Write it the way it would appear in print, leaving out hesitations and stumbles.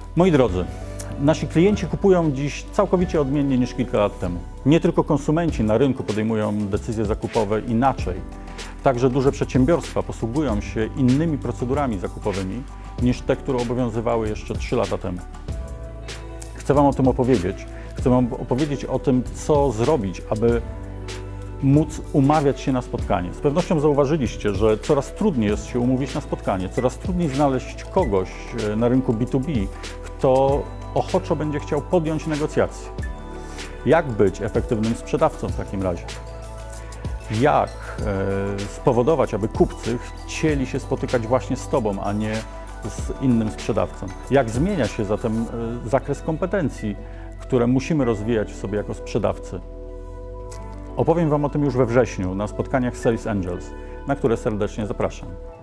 Moi drodzy, nasi klienci kupują dziś całkowicie odmiennie niż kilka lat temu. Nie tylko konsumenci na rynku podejmują decyzje zakupowe inaczej. Także duże przedsiębiorstwa posługują się innymi procedurami zakupowymi niż te, które obowiązywały jeszcze 3 lata temu. Chcę Wam o tym opowiedzieć. Chcę Wam opowiedzieć o tym, co zrobić, aby móc umawiać się na spotkanie. Z pewnością zauważyliście, że coraz trudniej jest się umówić na spotkanie, coraz trudniej znaleźć kogoś na rynku B2B, kto ochoczo będzie chciał podjąć negocjacje. Jak być efektywnym sprzedawcą w takim razie? Jak spowodować, aby kupcy chcieli się spotykać właśnie z Tobą, a nie z innym sprzedawcą? Jak zmienia się zatem zakres kompetencji, które musimy rozwijać w sobie jako sprzedawcy? Opowiem Wam o tym już we wrześniu na spotkaniach Sales Angels, na które serdecznie zapraszam.